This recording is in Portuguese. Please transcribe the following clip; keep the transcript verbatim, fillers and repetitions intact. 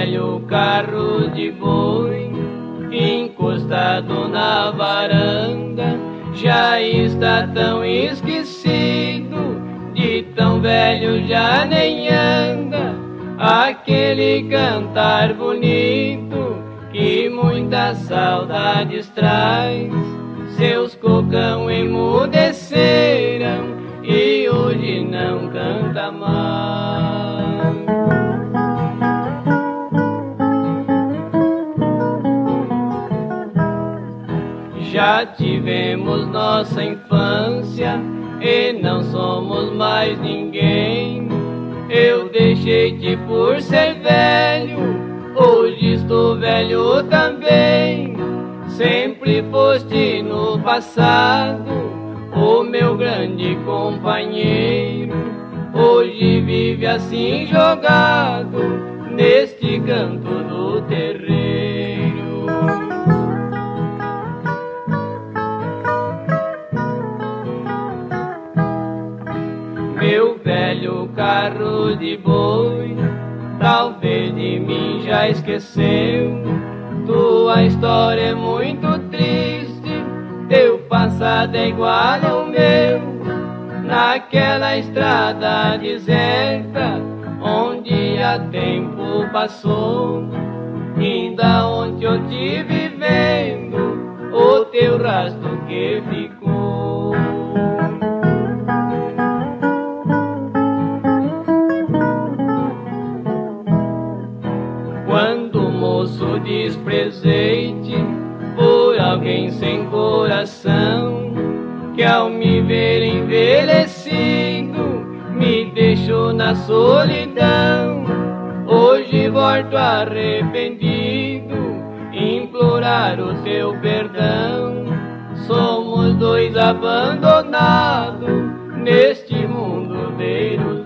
velho carro de boi, encostado na varanda, já está tão esquecido, de tão velho já nem anda. Aquele cantar bonito que muitas saudades traz, seus cocão emudeceram e hoje não canta mais. Já tivemos nossa infância e não somos mais ninguém. Eu deixei-te por ser velho, hoje estou velho também. Sempre foste no passado o meu grande companheiro, hoje vive assim jogado neste canto do terreiro. Meu velho carro de boi, talvez de mim já esqueceu. Tua história é muito triste, teu passado é igual ao meu. Naquela estrada deserta, onde há tempo passou, ainda ontem eu te vi vendo o teu rastro que ficou. Quando o moço desprezei-te por alguém sem coração, que ao me ver envelhecido me deixou na solidão. Hoje volto arrependido, implorar o teu perdão. Somos dois abandonados neste mundo de ilusão.